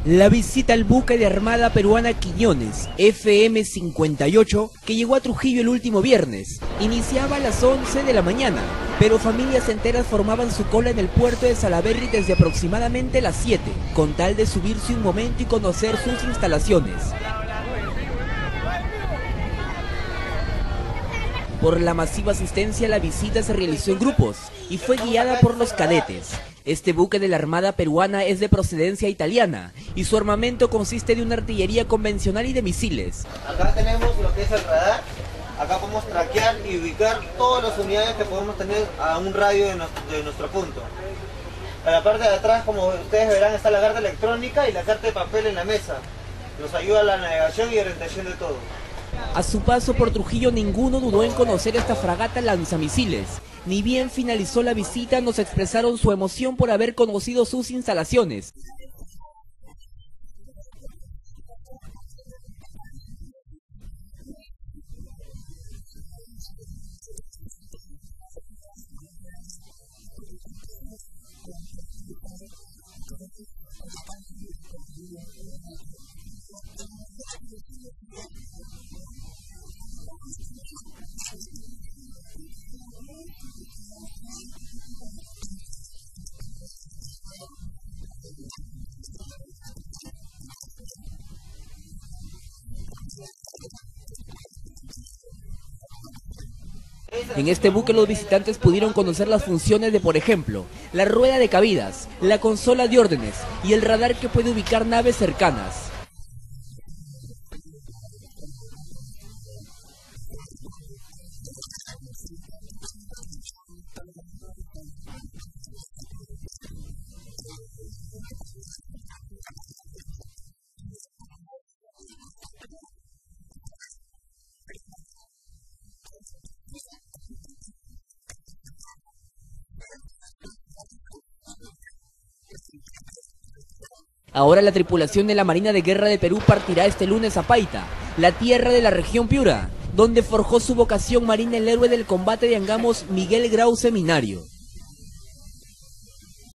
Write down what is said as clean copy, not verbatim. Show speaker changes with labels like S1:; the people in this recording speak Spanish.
S1: La visita al buque de Armada Peruana Quiñones, FM-58, que llegó a Trujillo el último viernes, iniciaba a las 11 de la mañana, pero familias enteras formaban su cola en el puerto de Salaberry desde aproximadamente las 7, con tal de subirse un momento y conocer sus instalaciones. Por la masiva asistencia, la visita se realizó en grupos y fue guiada por los cadetes. Este buque de la Armada Peruana es de procedencia italiana y su armamento consiste de una artillería convencional y de misiles.
S2: Acá tenemos lo que es el radar. Acá podemos traquear y ubicar todas las unidades que podemos tener a un radio de nuestro punto. En la parte de atrás, como ustedes verán, está la carta electrónica y la carta de papel en la mesa. Nos ayuda a la navegación y orientación de todo.
S1: A su paso por Trujillo, ninguno dudó en conocer esta fragata lanzamisiles. Ni bien finalizó la visita, nos expresaron su emoción por haber conocido sus instalaciones. En este buque los visitantes pudieron conocer las funciones de, por ejemplo, la rueda de cabidas, la consola de órdenes y el radar que puede ubicar naves cercanas. Ahora la tripulación de la Marina de Guerra de Perú partirá este lunes a Paita, la tierra de la región Piura, donde forjó su vocación marina el héroe del combate de Angamos, Miguel Grau Seminario.